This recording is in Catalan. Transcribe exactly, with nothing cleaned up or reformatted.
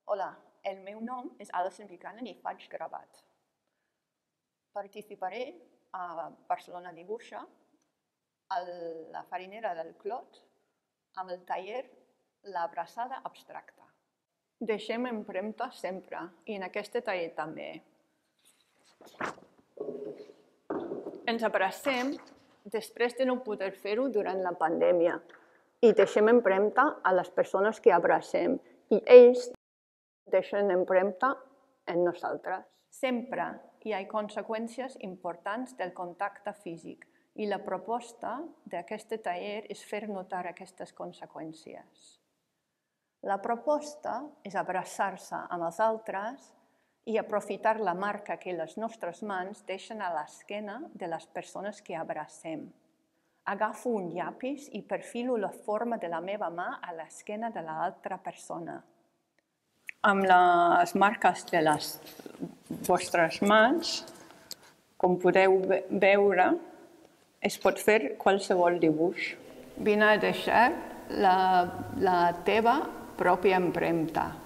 Hola, el meu nom és Alison Buchanan i faig gravat. Participaré a Barcelona Dibuixa, a la Farinera del Clot, amb el taller L'abraçada abstracta. Deixem empremta sempre, i en aquest taller també. Ens abracem després de no poder fer-ho durant la pandèmia i deixem empremta a les persones que abracem i ells deixen empremta en nosaltres. Sempre hi ha conseqüències importants del contacte físic i la proposta d'aquest taller és fer notar aquestes conseqüències. La proposta és abraçar-se amb els altres i aprofitar la marca que les nostres mans deixen a l'esquena de les persones que abracem. Agafo un llapis i perfilo la forma de la meva mà a l'esquena de l'altra persona. Amb les marques de les vostres mans, com podeu veure, es pot fer qualsevol dibuix. Vine a deixar la, la teva pròpia empremta.